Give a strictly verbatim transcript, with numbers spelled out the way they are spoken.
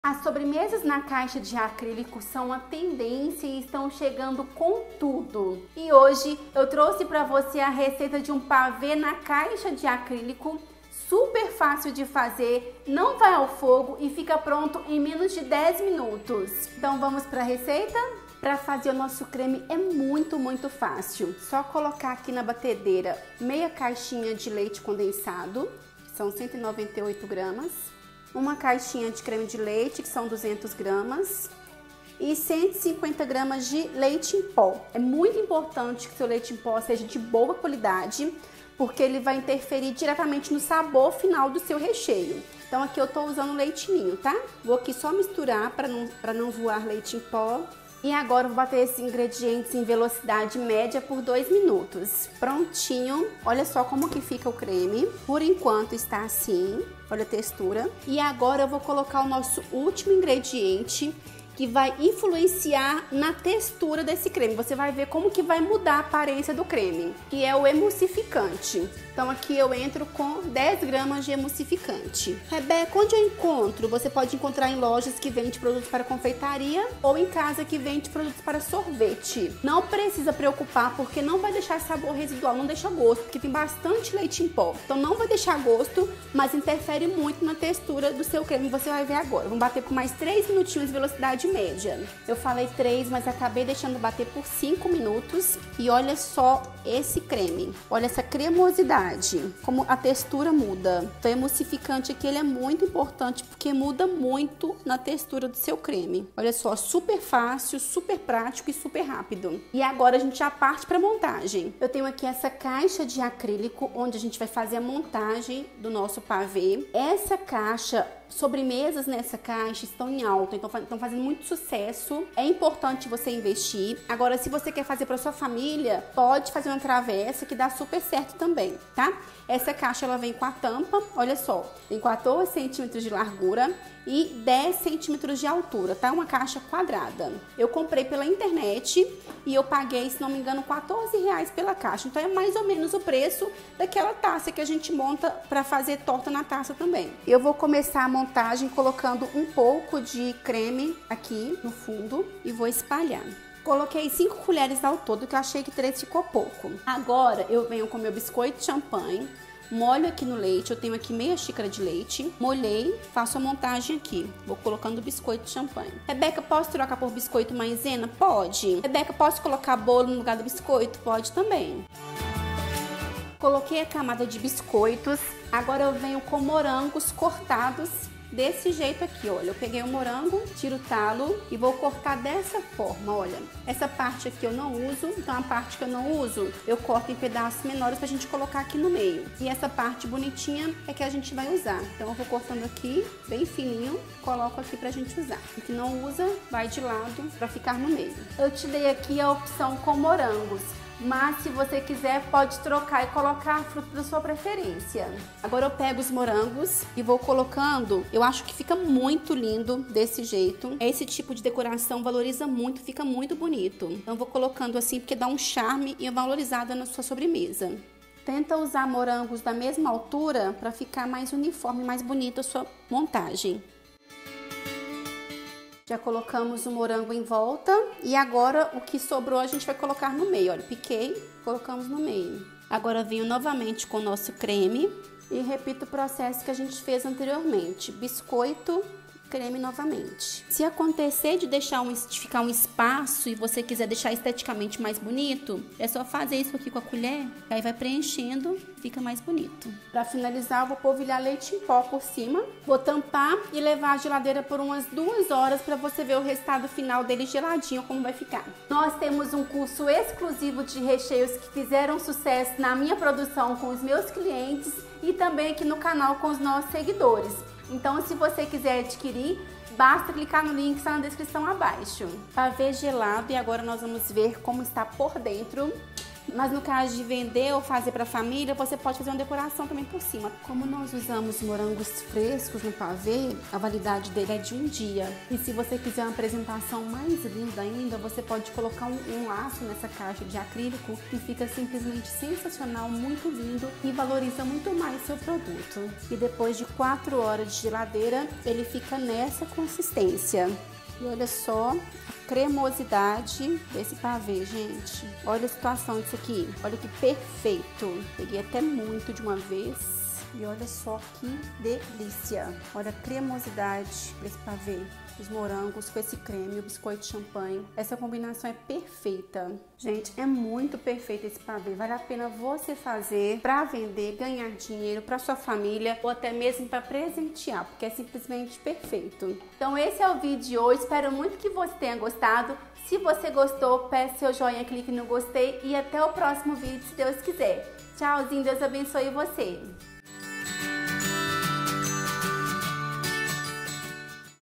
As sobremesas na caixa de acrílico são uma tendência e estão chegando com tudo. E hoje eu trouxe para você a receita de um pavê na caixa de acrílico, super fácil de fazer, não vai ao fogo e fica pronto em menos de dez minutos. Então vamos para a receita? Para fazer o nosso creme é muito, muito fácil. Só colocar aqui na batedeira meia caixinha de leite condensado, que são cento e noventa e oito gramas. Uma caixinha de creme de leite, que são duzentas gramas, e cento e cinquenta gramas de leite em pó. É muito importante que seu leite em pó seja de boa qualidade, porque ele vai interferir diretamente no sabor final do seu recheio. Então aqui eu tô usando leite ninho, tá? Vou aqui só misturar para não, para não voar leite em pó. E agora eu vou bater esses ingredientes em velocidade média por dois minutos. Prontinho. Olha só como que fica o creme. Por enquanto está assim. Olha a textura. E agora eu vou colocar o nosso último ingrediente, que vai influenciar na textura desse creme. Você vai ver como que vai mudar a aparência do creme, que é o emulsificante. Então aqui eu entro com dez gramas de emulsificante. Rebeca, onde eu encontro? Você pode encontrar em lojas que vendem produtos para confeitaria ou em casa que vende produtos para sorvete. Não precisa preocupar, porque não vai deixar sabor residual, não deixa gosto, porque tem bastante leite em pó. Então não vai deixar gosto, mas interfere muito na textura do seu creme. Você vai ver agora. Vamos bater por mais três minutinhos de velocidade média. Eu falei três, mas acabei deixando bater por cinco minutos. E olha só esse creme. Olha essa cremosidade. Como a textura muda. Então, o emulsificante aqui ele é muito importante porque muda muito na textura do seu creme. Olha só, super fácil, super prático e super rápido. E agora a gente já parte para a montagem. Eu tenho aqui essa caixa de acrílico onde a gente vai fazer a montagem do nosso pavê. Essa caixa, sobremesas nessa caixa estão em alta, então estão fazendo muito sucesso. É importante você investir. Agora, se você quer fazer para sua família, pode fazer uma travessa que dá super certo também, tá? Essa caixa ela vem com a tampa, olha só, tem quatorze centímetros de largura e dez centímetros de altura, tá? Uma caixa quadrada. Eu comprei pela internet e eu paguei, se não me engano, quatorze reais pela caixa. Então é mais ou menos o preço daquela taça que a gente monta para fazer torta na taça também. Eu vou começar a montagem colocando um pouco de creme aqui no fundo e vou espalhar. Coloquei cinco colheres ao todo, que eu achei que três ficou pouco. Agora eu venho com meu biscoito de champanhe, molho aqui no leite. Eu tenho aqui meia xícara de leite, molhei, faço a montagem aqui. Vou colocando o biscoito de champanhe. Rebeca, posso trocar por biscoito maisena? Pode. Rebeca, posso colocar bolo no lugar do biscoito? Pode também. Coloquei a camada de biscoitos. Agora eu venho com morangos cortados desse jeito aqui, olha. Eu peguei o morango, tiro o talo e vou cortar dessa forma, olha. Essa parte aqui eu não uso, então a parte que eu não uso, eu corto em pedaços menores pra gente colocar aqui no meio. E essa parte bonitinha é que a gente vai usar. Então eu vou cortando aqui, bem fininho, coloco aqui pra gente usar. O que não usa, vai de lado pra ficar no meio. Eu te dei aqui a opção com morangos, mas se você quiser pode trocar e colocar a fruta da sua preferência. Agora eu pego os morangos e vou colocando. Eu acho que fica muito lindo desse jeito. Esse tipo de decoração valoriza muito, fica muito bonito. Então eu vou colocando assim porque dá um charme e uma valorizada na sua sobremesa. Tenta usar morangos da mesma altura para ficar mais uniforme, mais bonita a sua montagem. Já colocamos o morango em volta e agora o que sobrou a gente vai colocar no meio. Olha, piquei, colocamos no meio. Agora venho novamente com o nosso creme e repito o processo que a gente fez anteriormente. Biscoito, creme novamente. Se acontecer de deixar um, de ficar um espaço e você quiser deixar esteticamente mais bonito, é só fazer isso aqui com a colher, que aí vai preenchendo, fica mais bonito. Para finalizar, eu vou polvilhar leite em pó por cima, vou tampar e levar à geladeira por umas duas horas para você ver o resultado final dele geladinho, como vai ficar. Nós temos um curso exclusivo de recheios que fizeram sucesso na minha produção com os meus clientes e também aqui no canal com os nossos seguidores. Então, se você quiser adquirir, basta clicar no link que está na descrição abaixo. Pavê gelado e agora nós vamos ver como está por dentro. Mas no caso de vender ou fazer para família, você pode fazer uma decoração também por cima. Como nós usamos morangos frescos no pavê, a validade dele é de um dia. E se você quiser uma apresentação mais linda ainda, você pode colocar um, um laço nessa caixa de acrílico e fica simplesmente sensacional, muito lindo e valoriza muito mais seu produto. E depois de quatro horas de geladeira, ele fica nessa consistência. E olha só a cremosidade desse pavê, gente. Olha a situação disso aqui. Olha que perfeito. Peguei até muito de uma vez. E olha só que delícia. Olha a cremosidade desse pavê. Os morangos com esse creme, o biscoito de champanhe. Essa combinação é perfeita. Gente, é muito perfeito esse pavê. Vale a pena você fazer para vender, ganhar dinheiro para sua família ou até mesmo para presentear, porque é simplesmente perfeito. Então esse é o vídeo de hoje. Espero muito que você tenha gostado. Se você gostou, peça seu joinha, clique no gostei e até o próximo vídeo, se Deus quiser. Tchauzinho, Deus abençoe você.